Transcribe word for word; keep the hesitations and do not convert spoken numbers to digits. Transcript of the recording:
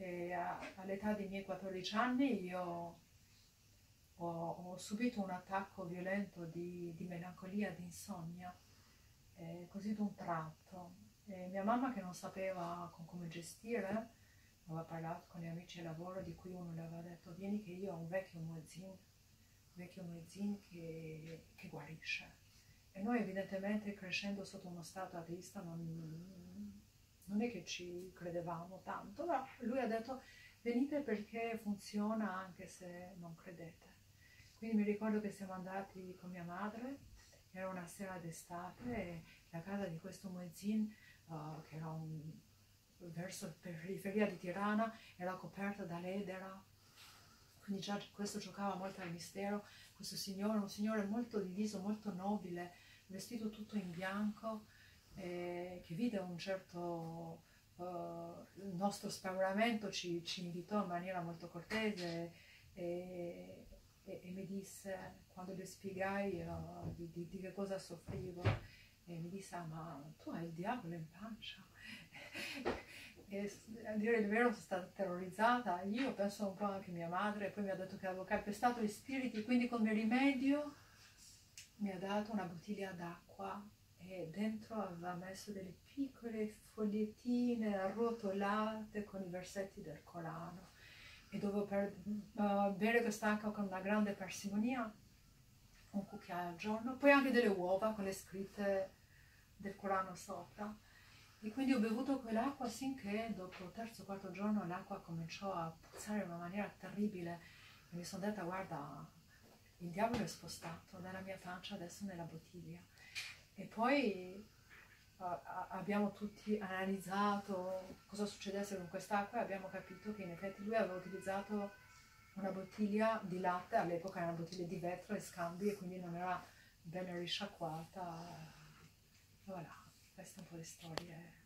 che all'età dei miei quattordici anni io ho, ho subito un attacco violento di, di melancolia, di insonnia, eh, così d'un tratto. E mia mamma, che non sapeva con come gestire, aveva parlato con gli amici di lavoro, di cui uno le aveva detto: vieni che io ho un vecchio muezzin, un vecchio muezzin che, che guarisce. E noi evidentemente, crescendo sotto uno stato ateista, non, non è che ci credevamo tanto, però lui ha detto: venite perché funziona anche se non credete. Quindi mi ricordo che siamo andati con mia madre, era una sera d'estate, e la casa di questo muezzin, uh, che era un, verso la periferia di Tirana, era coperta dall'edera, quindi già questo giocava molto al mistero. Questo signore, un signore molto diviso, molto nobile, vestito tutto in bianco, eh, che vide un certo uh, il nostro spaventamiento, ci, ci invitò in maniera molto cortese, e, e, e mi disse, quando le spiegai uh, di, di, di che cosa soffrivo, e mi disse: ah, ma tu hai il diavolo in pancia. E a dire il vero sono stata terrorizzata, io penso un po' anche mia madre. Poi mi ha detto che avevo calpestato gli spiriti, quindi come rimedio mi ha dato una bottiglia d'acqua e dentro aveva messo delle piccole fogliettine arrotolate con i versetti del Corano, e dovevo per, uh, bere quest'acqua con una grande parsimonia, un cucchiaio al giorno, poi anche delle uova con le scritte del Corano sopra. E quindi ho bevuto quell'acqua finché dopo il terzo o quarto giorno l'acqua cominciò a puzzare in una maniera terribile, e mi sono detta: guarda, il diavolo è spostato dalla mia pancia adesso nella bottiglia. E poi uh, abbiamo tutti analizzato cosa succedesse con quest'acqua, e abbiamo capito che in effetti lui aveva utilizzato una bottiglia di latte, all'epoca era una bottiglia di vetro e scambi, e quindi non era bene risciacquata. Voilà, questa è un po' di storia.